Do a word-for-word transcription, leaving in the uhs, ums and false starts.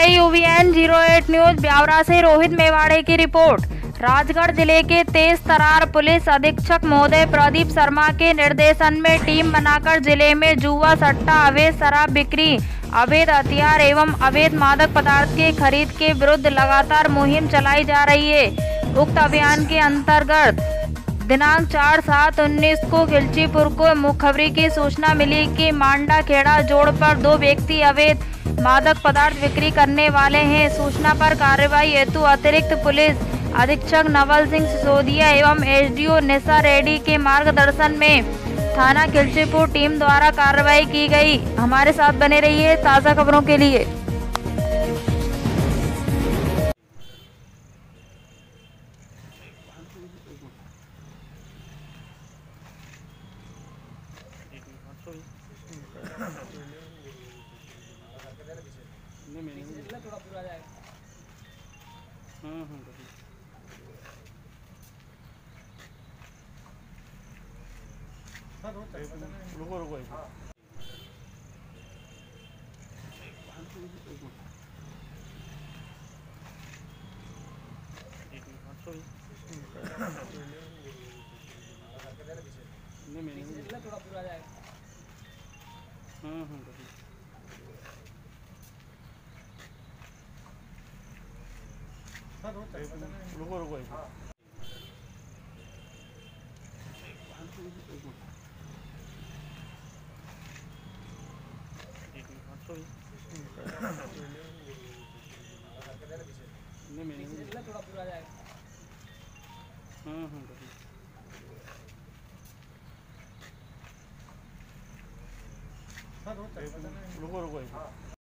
रही UVN zero eight news Biaora से रोहित मेवाड़े की रिपोर्ट। राजगढ़ जिले के तेज तरार पुलिस अधीक्षक महोदय प्रदीप शर्मा के निर्देशन में टीम बनाकर जिले में जुआ सट्टा, अवैध शराब बिक्री, अवैध हथियार एवं अवैध मादक पदार्थ के खरीद के विरुद्ध लगातार मुहिम चलाई जा रही है। उक्त अभियान के अंतर्गत दिनांक चार सात उन्नीस को खिलचीपुर को मुखबरी की सूचना मिली कि मांडा खेड़ा जोड़ पर दो व्यक्ति अवैध मादक पदार्थ बिक्री करने वाले हैं। सूचना पर कार्रवाई हेतु अतिरिक्त पुलिस अधीक्षक नवल सिंह सिसोदिया एवं एसडीओ निशा रेड्डी के मार्गदर्शन में थाना खिलचीपुर टीम द्वारा कार्रवाई की गई। हमारे साथ बने रहिए ताज़ा खबरों के लिए। रुको रुको रुको रुको रुको रुको